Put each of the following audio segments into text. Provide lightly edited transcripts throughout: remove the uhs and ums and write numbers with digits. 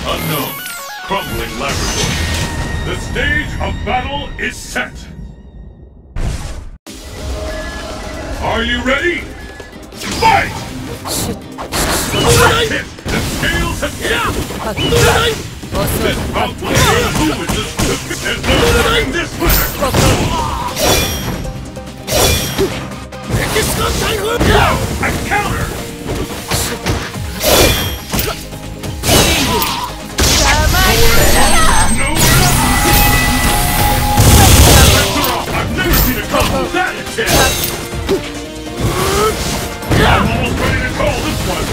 Unknown. Crumbling laboratory. The stage of battle is set. Are you ready? Fight! Hit! The scales have tipped! This bout will learn who is the stupidest. There's no winning this winner! Go! A counter! I've never seen a combo that intense! I'm almost ready to call this one!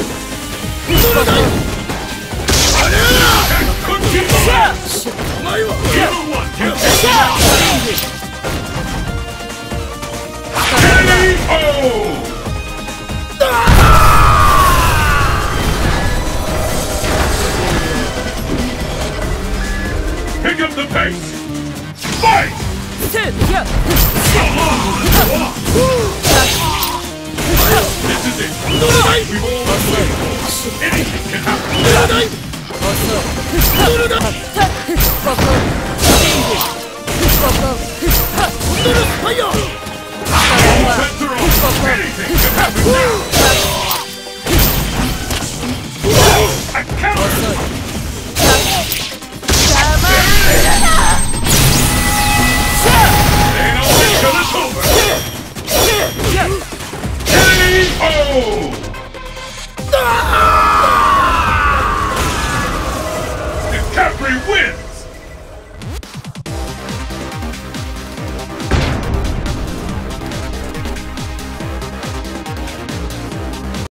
Pick up the pace! Fight! This is it! We've all been waiting for.